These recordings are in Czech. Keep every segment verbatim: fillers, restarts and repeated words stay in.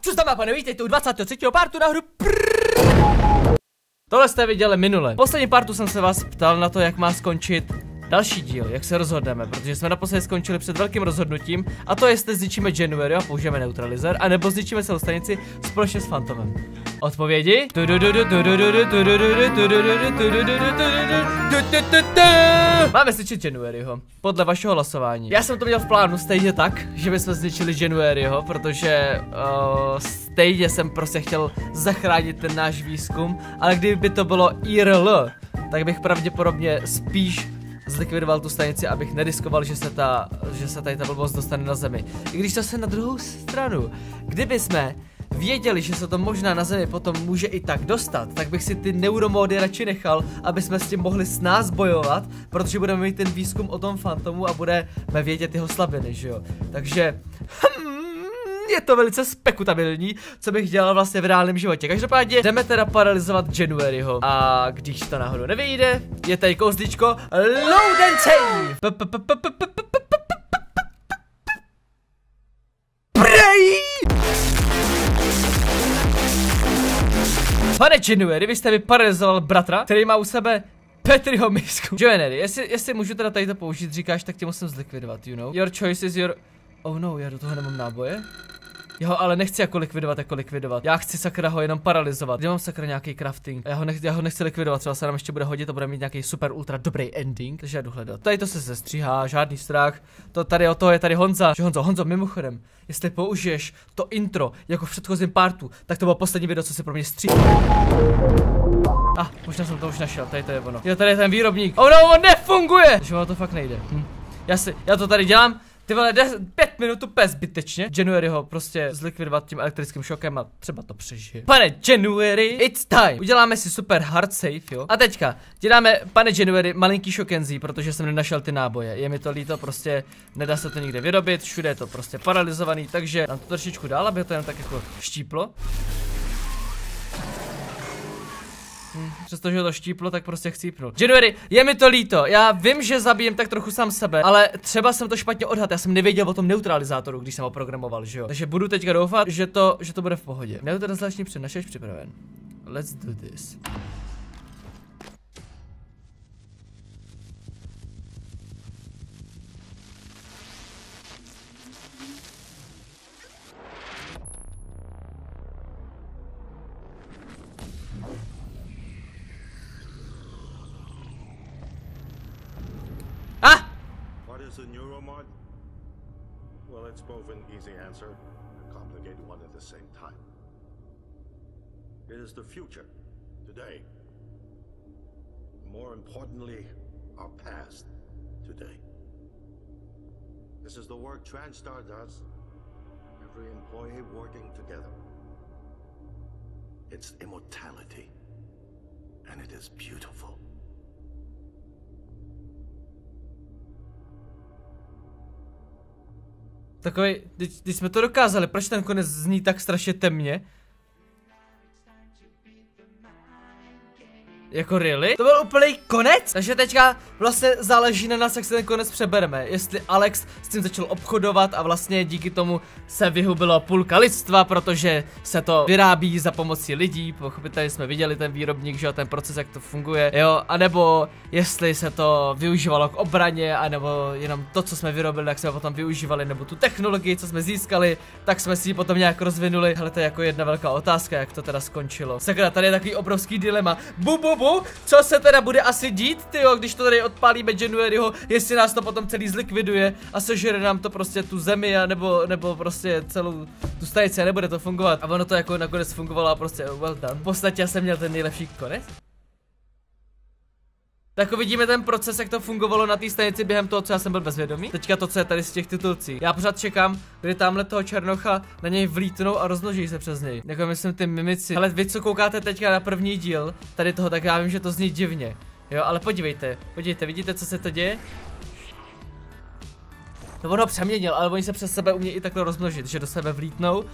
Co tam pane, vítejte u dvacátého třetího partu na hru Prrrr. Tohle jste viděli minule. V posledním partu jsem se vás ptal na to, jak má skončit další díl, jak se rozhodneme, protože jsme naposledy skončili před velkým rozhodnutím, a to jestli zničíme January a použijeme neutralizer, anebo zničíme celou stanici společně s Phantomem. Odpovědi? Máme zničit Januaryho, podle vašeho hlasování. Já jsem to měl v plánu stejně tak, že bychom zničili Januaryho, protože uh, stejně jsem prostě chtěl zachránit ten náš výzkum, ale kdyby to bylo I R L, tak bych pravděpodobně spíš zlikvidoval tu stanici, abych neriskoval, že se ta, že se tady ta blbost dostane na zemi. I když to se na druhou stranu, kdyby jsme věděli, že se to možná na zemi potom může i tak dostat, tak bych si ty neuromódy radši nechal, aby jsme s tím mohli s nás bojovat, protože budeme mít ten výzkum o tom Phantomu a budeme vědět jeho slabiny, že jo. Takže hmm, je to velice spekutabilní, co bych dělal vlastně v reálném životě. Každopádně jdeme teda paralyzovat Januaryho. A když to náhodou nevyjde, je tady kouzličko Load and Save. Prej! Pane January, vy jste mi paralyzoval bratra, který má u sebe Petriho misku. January, jestli, jestli můžu teda tady to použít, říkáš, tak tě musím zlikvidovat, you know. Your choice is your... Oh no, já do toho nemám náboje. Jo, ale nechci jako likvidovat, jako likvidovat. Já chci sakra ho jenom paralyzovat. Kde mám sakra nějaký crafting? Já ho, nechci, já ho nechci likvidovat, třeba se nám ještě bude hodit a bude mít nějaký super ultra dobrý ending. Takže já jdu hledat. Tady to se sestříhá, žádný strach. To tady o toho je tady Honza. Že Honzo, Honzo, mimochodem, jestli použiješ to intro jako v předchozím partu, tak to bylo poslední video, co se pro mě stříhá. Ah, možná jsem to už našel, tady to je ono. Jo, tady je ten výrobník. Oh no, on nefunguje! Takže ono to fakt nejde. Hm. Já si, já to tady dělám. Ty vole, pět minut úplně zbytečně. Januaryho prostě zlikvidovat tím elektrickým šokem a třeba to přežije. Pane January, it's time. Uděláme si super hard save, jo. A teďka, děláme, pane January, malinký šokenzí, protože jsem nenašel ty náboje. Je mi to líto, prostě nedá se to nikde vyrobit, všude je to prostě paralizovaný, takže dám to trošičku dál, aby to jen tak jako štíplo. Hm, přestože to štíplo, tak prostě chcípnul. January, je mi to líto, já vím, že zabijem tak trochu sám sebe, ale třeba jsem to špatně odhadl, já jsem nevěděl o tom neutralizátoru, když jsem ho programoval, že jo. Takže budu teďka doufat, že to, že to bude v pohodě. Neutralizační přednašeč připraven. Let's do this. Is a neuromod? Well, it's both an easy answer and a complicated one at the same time. It is the future, today. More importantly, our past, today. This is the work TranStar does. Every employee working together. It's immortality, and it is beautiful. Takový, když, když jsme to dokázali, proč ten konec zní tak strašně temně? Jako really? To byl úplný konec? Takže teďka vlastně záleží na nás, jak se ten konec přebereme. Jestli Alex s tím začal obchodovat a vlastně díky tomu se vyhubilo půlka lidstva, protože se to vyrábí za pomocí lidí. Pochopitelně jsme viděli ten výrobník, že jo, ten proces, jak to funguje, jo, anebo jestli se to využívalo k obraně, anebo jenom to, co jsme vyrobili, jak jsme potom využívali, nebo tu technologii, co jsme získali, tak jsme si ji potom nějak rozvinuli. Hele, to je jako jedna velká otázka, jak to teda skončilo. Sakra, tady je takový obrovský dilema. Bu, bu, bu. Co se teda bude asi dít, tyjo, když to tady odpálíme Januaryho, jestli nás to potom celý zlikviduje a sežere nám to prostě tu zemi a nebo, nebo prostě celou tu stanici a nebude to fungovat. A ono to jako nakonec fungovalo a prostě well done. V podstatě já jsem měl ten nejlepší konec. Tak vidíme ten proces, jak to fungovalo na té stanici během toho, co já jsem byl bezvědomý. Teďka to, co je tady z těch titulcí. Já pořád čekám, kdy tamhle toho černocha na něj vlítnou a rozmnoží se přes něj. Jako myslím ty mimici. Ale vy, co koukáte teďka na první díl tady toho, tak já vím, že to zní divně. Jo, ale podívejte, podívejte, vidíte, co se to děje? To ono přeměnil, ale oni se přes sebe umějí i takhle rozmnožit, že do sebe vlítnou.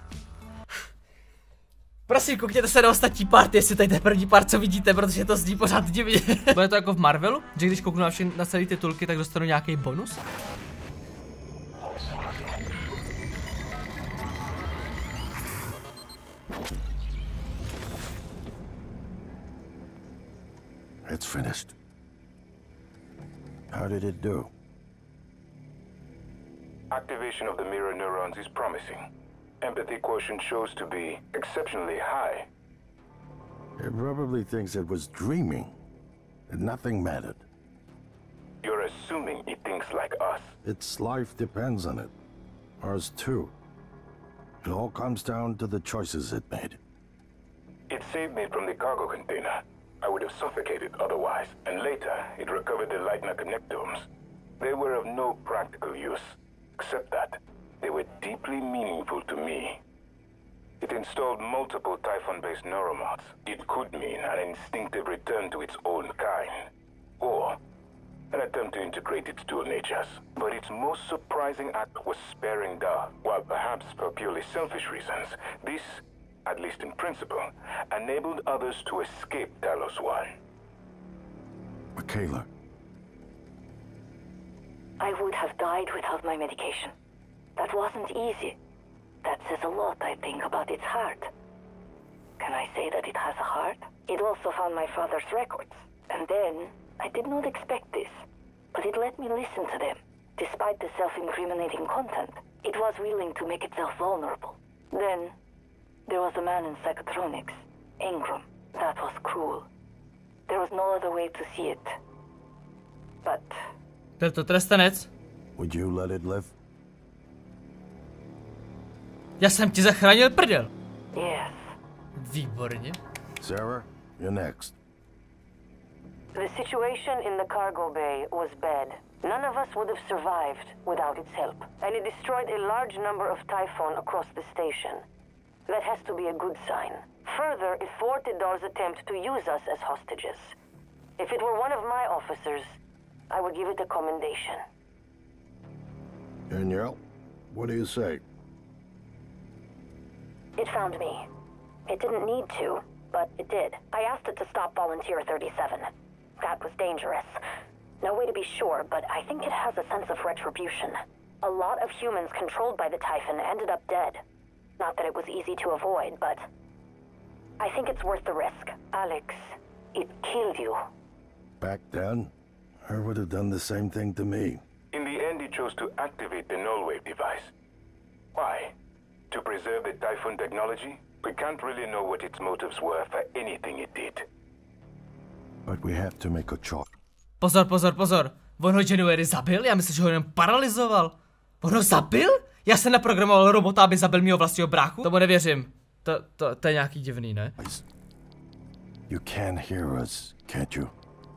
Prosím, koukněte se na ostatní part, jestli tady ten první part, co vidíte, protože to zní pořád divně. Bude to jako v Marvelu, že když kouknu na, vše, na celý titulky, tak dostanu nějaký bonus? It's finished. How did it do? Activation of the mirror neurons is promising. Empathy quotient shows to be exceptionally high. It probably thinks it was dreaming, and nothing mattered. You're assuming it thinks like us. Its life depends on it. Ours too. It all comes down to the choices it made. It saved me from the cargo container. I would have suffocated otherwise, and later it recovered the Leitner connectomes. They were of no practical use, except that they were deeply meaningful to me. It installed multiple Typhon-based neuromods. It could mean an instinctive return to its own kind, or an attempt to integrate its dual natures. But its most surprising act was sparing Da. While perhaps for purely selfish reasons, this, at least in principle, enabled others to escape Talos One. Michaela. I would have died without my medication. That wasn't easy. That says a lot, I think, about its heart. Can I say that it has a heart? It also found my father's records. And then, I did not expect this, but it let me listen to them. Despite the self-incriminating content, it was willing to make itself vulnerable. Then, there was a man in psychotronics, Ingram. That was cruel. There was no other way to see it. But... Byl to trestanec? Would you let it live? Já jsem ti zachránil prdel. Yes. Výborně. Sarah, you're next. The situation in the cargo bay was bad. None of us would have survived without its help. And it destroyed a large number of Typhon across the station. That has to be a good sign. Further, it thwarted Dar's attempt to use us as hostages. If it were one of my officers, I would give it a commendation. Danielle, what do you say? It found me. It didn't need to, but it did. I asked it to stop Volunteer thirty-seven. That was dangerous. No way to be sure, but I think it has a sense of retribution. A lot of humans controlled by the Typhon ended up dead. Not that it was easy to avoid, but I think it's worth the risk. Alex, it killed you. Back then, I would have done the same thing to me. In the end, it chose to activate the null-wave device. Why? To preserve the Typhon technology? We can't really know what its motives were for anything it did. But we have to make a choice. Pozor, pozor, pozor. On ho January zabil? Já myslím, že ho jen paralyzoval. On ho zabil? Já jsem naprogramoval robota, aby zabil mýho vlastního bráchu? Tomu nevěřím. To, to, to je nějaký divný, ne? You can hear us, can't you?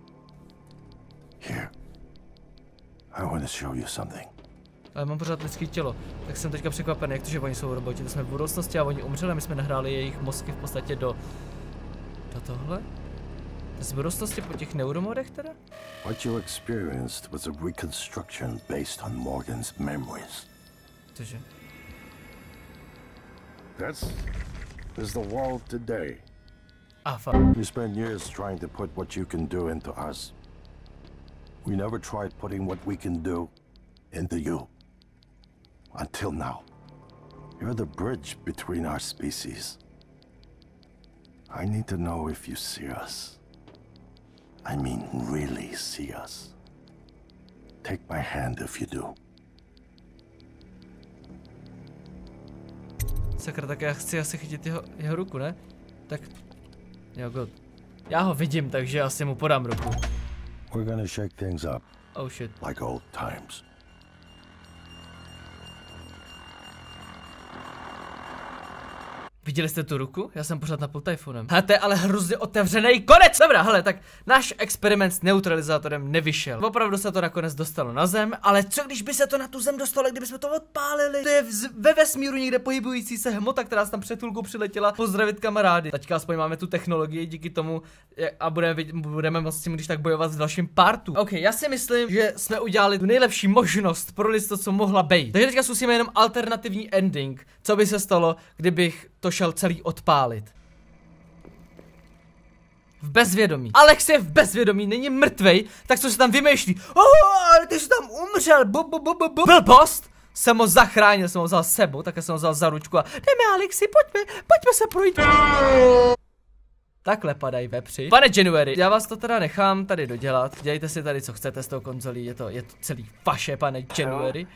Here. I want to show you something. Ale mám pořád lidský tělo, tak jsem teďka překvapený, jak to, že oni jsou roboti. To jsme v budoucnosti a oni umřeli a my jsme nahráli jejich mozky v podstatě do... do tohle? Z budoucnosti po těch neuromodech teda? What you experienced was a reconstruction based on Morgan's memories. Cože? That's is the world today. Ah, fuck. You spent years trying to put what you can do into us. We never tried putting what we can do into you. Until now. You're the bridge between our species. I need to know if you see us. I mean, really see us. Take my hand if you do. Sakra, tak já chci asi chytit jeho, jeho ruku, ne? Tak... Jo, good. Já ho vidím, takže asi mu podám ruku. We're gonna shake things up. Oh shit. Like old times. Viděli jste tu ruku? Já jsem pořád napůl Typhonem. Hele, to je ale hrozně otevřený konec! Dobrá, hele, tak náš experiment s neutralizátorem nevyšel. Opravdu se to nakonec dostalo na zem, ale co když by se to na tu zem dostalo, kdybychom to odpálili? To je vz, ve vesmíru někde pohybující se hmota, která se tam před chvilkou přiletěla pozdravit kamarády. Teďka aspoň máme tu technologii, díky tomu a budeme, budeme moct s tím když tak bojovat v dalším partu. OK, já si myslím, že jsme udělali tu nejlepší možnost pro lidstvo, co mohla být. Takže teďka zkusíme jenom alternativní ending. Co by se stalo, kdybych to šel celý odpálit. V bezvědomí. Alex je v bezvědomí, není mrtvej, tak co se tam vymýšlí? Oh, ale ty jsi tam umřel, bu, bu, bu, bu, bu. Blbost? jsem ho zachránil, jsem ho vzal s sebou, tak jsem ho vzal za ručku a jdeme Alexi, pojďme, pojďme se projít. Takhle padají vepři. Pane January, já vás to teda nechám tady dodělat. Dělejte si tady, co chcete s tou konzolí, je to, je to celý vaše, pane January.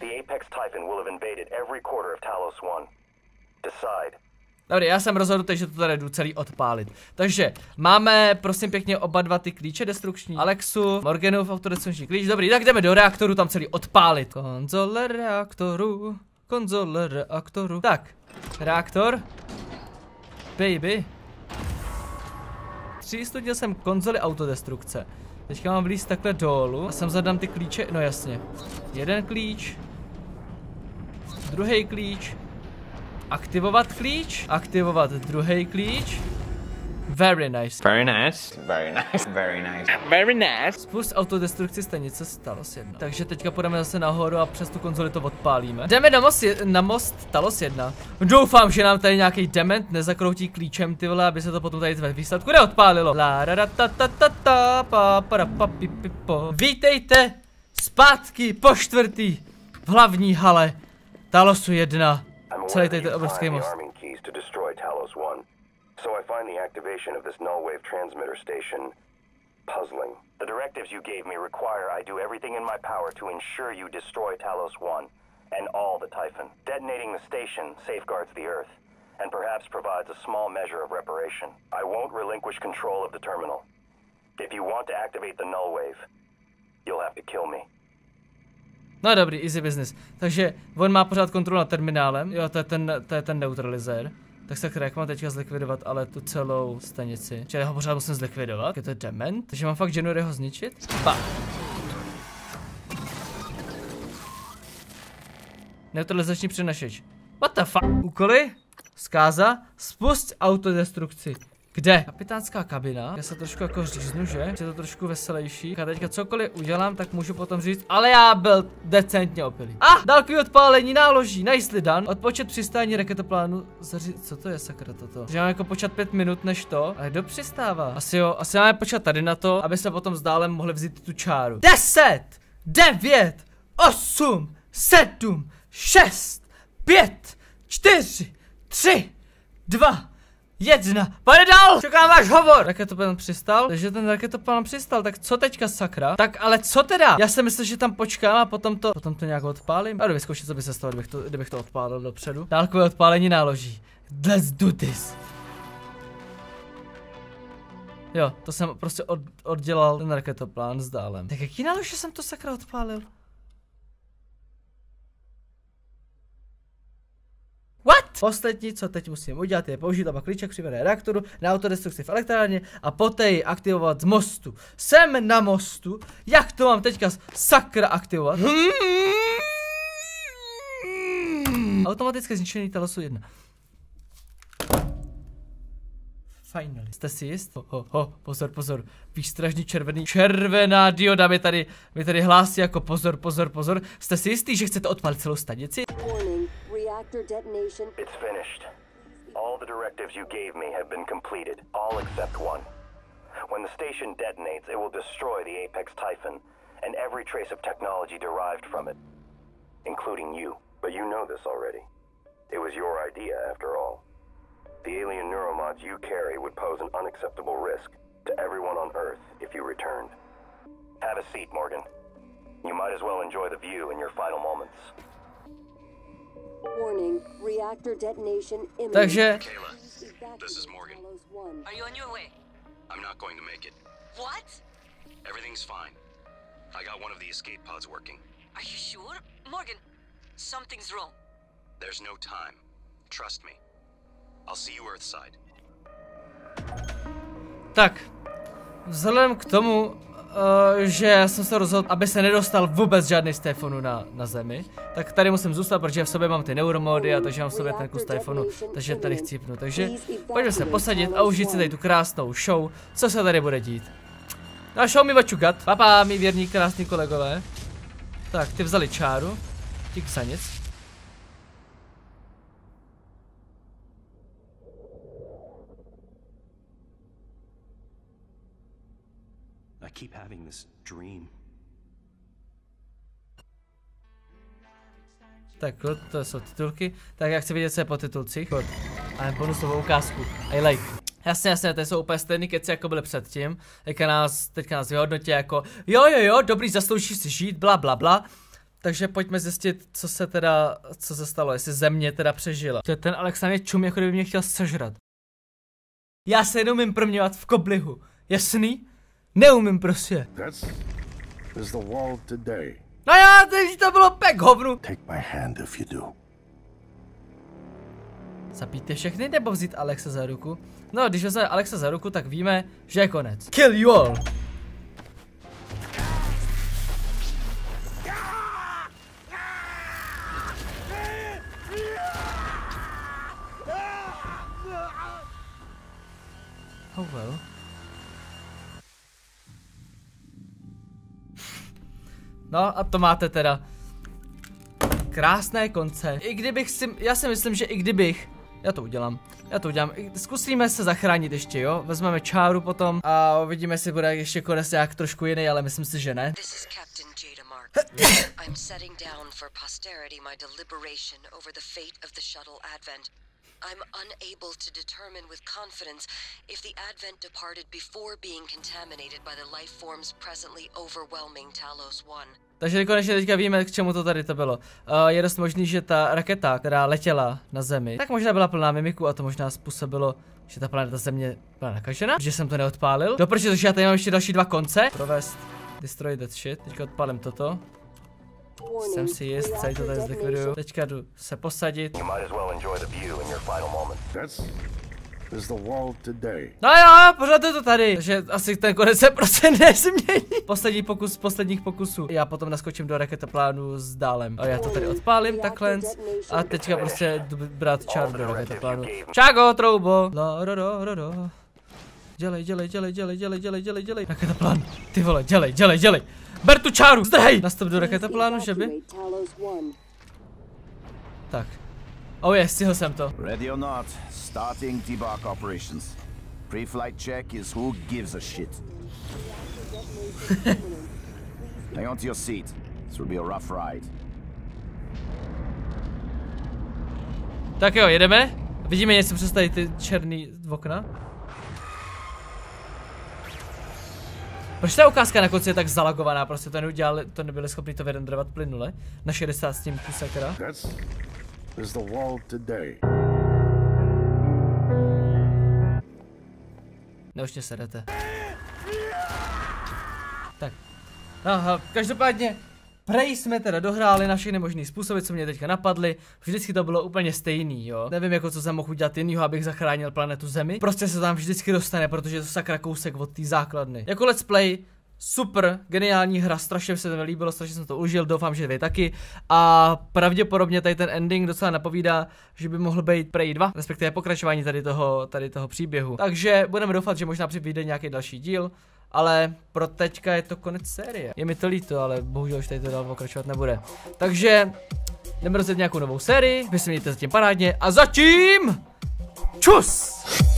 Dobrý, já jsem rozhodnutý, že to tady jdu celý odpálit. Takže máme, prosím pěkně, oba dva ty klíče destrukční. Alexu, Morganův autodestrukční klíč. Dobrý, tak jdeme do reaktoru tam celý odpálit. Konzole reaktoru, konzole reaktoru. Tak, reaktor. Baby. Přistudil jsem konzoli autodestrukce. Teďka mám vlíz takhle dolů a sem zadám ty klíče, no jasně. Jeden klíč. Druhý klíč. Aktivovat klíč. Aktivovat druhý klíč. Very nice. Very nice. Very nice. Very nice. Very nice. Spust autodestrukci stanice Talos jedna. Takže teďka půjdeme zase nahoru a přes tu konzoli to odpálíme. Jdeme na most, na most Talos jedna. Doufám, že nám tady nějaký dement nezakroutí klíčem, ty vole, aby se to potom tady ve výsledku neodpálilo. La ra ra ta ta ta ta pa pa pa pi pi po. Vítejte zpátky po čtvrtý v hlavní hale Talosu jedna. Celý tady ten obrovský most. So I find the activation of this null wave transmitter station puzzling. The directives you gave me require I do everything in my power to ensure you destroy Talos one and all the Typhon. Detonating the station safeguards the Earth and perhaps provides a small measure of reparation. I won't relinquish control of the terminal. If you want to activate the null wave, you'll have to kill me. No dobrý, easy business. Takže on má pořád kontrolu nad terminálem. Jo, to je ten, to je ten neutralizér. Tak se jak mám teďka zlikvidovat, ale tu celou stanici. Čili ho pořád musím zlikvidovat, je to dement. Takže mám fakt Januaryho zničit. Pa. Neutralizační přenašeč. What the fuck? Úkoly? Zkáza? Spust autodestrukci. Kde? Kapitánská kabina. Já se trošku jako říznu, že? Je to trošku veselější. A teďka cokoliv udělám, tak můžu potom říct, ale já byl decentně opilý. A ah, dálkový odpálení náloží. Nicely done. Odpočet přistání raketoplánu. Zaři... Co to je sakra toto? Že mám jako počkat pět minut než to. A kdo přistává? Asi jo, asi máme počkat tady na to, aby se potom s dálem mohli vzít tu čáru. deset, devět, osm, sedm, šest, pět, čtyři, tři, dva, jedna, pojď dál! Čekám váš hovor! Raketoplán přistal, takže ten raketoplán přistal, tak co teďka sakra? Tak ale co teda? Já jsem myslel, že tam počkám a potom to, potom to nějak odpálím. A jdu vyzkoušet, co by se stalo, kdybych to, kdybych to odpálil dopředu. Dálkové odpálení náloží. Let's do this. Jo, to jsem prostě od, oddělal ten raketoplán s dálem. Tak jaký nálož jsem to sakra odpálil? What? Poslední, co teď musím udělat, je použít oba klíče k přivedené reaktoru na autodestrukci v elektrárně a poté ji aktivovat z mostu. Jsem na mostu, jak to mám teďka sakra aktivovat? Automatické zničení Talosu jedna. Finally. Jste si jist? Ho, ho, ho, pozor, pozor. Výstražný červený, červená dioda mi tady, mi tady hlásí jako pozor, pozor, pozor. Jste si jistý, že chcete odpalit celou stanici? It's finished. All the directives you gave me have been completed, all except one. When the station detonates, it will destroy the Apex Typhon and every trace of technology derived from it, including you. But you know this already. It was your idea, after all. The alien neuromods you carry would pose an unacceptable risk to everyone on Earth if you returned. Have a seat, Morgan. You might as well enjoy the view in your final moments. Warning, reactor detonation imminent. Takže Kayla, this is Morgan. Are you on your way? I'm not going to make it. What? Everything's fine. I got one of the escape pods working. Are you sure? Morgan, something's wrong. There's no time. Trust me. I'll see you Earthside. tak, vzhledem k tomu, uh, že já jsem se rozhodl, aby se nedostal vůbec žádný z Typhonu na, na zemi, tak tady musím zůstat, protože v sobě mám ty neuromody a takže mám v sobě ten kus Typhonu, takže tady chcípnu. Takže pojďme se posadit a užít si tady tu krásnou show, co se tady bude dít. No a show mi vačukat. Papa, mý věrní krásní kolegové. Tak, ty vzali čáru. Dík za nic. I keep having this dream. Tak, to jsou titulky. Tak já chci vidět, co je po titulcích. A bonusovou ukázku. I like. Jasně, jasně, to jsou úplně stejný keci, jako byly předtím. Teďka nás, teďka nás vyhodnotí jako jo, jo, jo, dobrý, zaslouží si žít, bla, bla, bla. Takže pojďme zjistit, co se teda, co se stalo, jestli země teda přežila. Ten Alex na mě čum, jako kdyby mě chtěl sežrat. Já se neumím proměňovat v koblihu. Jasný? Neumím prostě. That's is the wall today. No já, teď to bylo pek hovnu. Take my hand if you do. Zabít je všechny nebo vzít Alexa za ruku? No, když vezme Alexa za ruku, tak víme, že je konec. Kill you all. Oh well. No a to máte teda krásné konce. I kdybych si, já si myslím, že i kdybych, já to udělám, já to udělám, zkusíme se zachránit ještě, jo, vezmeme čáru potom a uvidíme, jestli bude ještě konec nějak trošku jiný, ale myslím si, že ne. I'm setting down for posterity my deliberation over the fate of the shuttle Advent. I'm unable to determine with confidence if the Advent departed before being contaminated by the life forms presently overwhelming Talos one. Takže konečně teďka víme, k čemu to tady to bylo. Uh, je dost možný, že ta raketa, která letěla na Zemi, tak možná byla plná mimiků a to možná způsobilo, že ta planeta Země byla nakažena, že jsem to neodpálil. No protože já tady mám ještě další dva konce. Provést destroy that shit. Teďka odpálím toto. Jsem si jist, celý to tady zlikviduju. Teďka jdu se posadit. No jo, pořád je to tady. Takže asi ten konec se prostě nezmění. Poslední pokus z posledních pokusů. Já potom naskočím do raketoplánu s dálem. A já to tady odpálím takhle. A teďka prostě jdu brát čáru do raketoplánu. Čágo, troubo. La, ro, ro, ro, ro. Dělej, dělej, dělej, dělej, dělej, dělej, dělej, dělej. Raketoplán. Ty vole, dělej, dělej, dělej. Ber tu čáru, zdrhej! Nastup do raketoplánu, že by? Tak. Oh je, stihl jsem to. Ready or not, starting debark operations. Pre-flight check is who gives a shit. Hang on to your seat. This will be a rough ride. Tak jo, jedeme. Vidíme něco přes tady ty černý okna. Proč ta ukázka na konci je tak zalagovaná? Prostě to neudělali, to nebyli schopni to vyrendrovat plynule. Na šedesát snímků sakra. Is the wall today. Ne, už mě sedete. Tak. Aha, každopádně prej jsme teda dohráli na všechny možný způsoby, co mě teďka napadly. Vždycky to bylo úplně stejný, jo. Nevím, jako co jsem mohl udělat jinýho, abych zachránil planetu Zemi. Prostě se tam vždycky dostane, protože je to sakra kousek od té základny. Jako let's play, super, geniální hra, strašně se to mi líbilo, strašně jsem to užil, doufám, že vy taky. A pravděpodobně tady ten ending docela napovídá, že by mohl být Prey dva, respektive pokračování tady toho, tady toho příběhu. Takže budeme doufat, že možná přijde nějaký další díl. Ale pro teďka je to konec série. Je mi to líto, ale bohužel už tady to dál pokračovat nebude. Takže jdeme rozjet nějakou novou sérii, vy se mějte zatím parádně a zatím čus!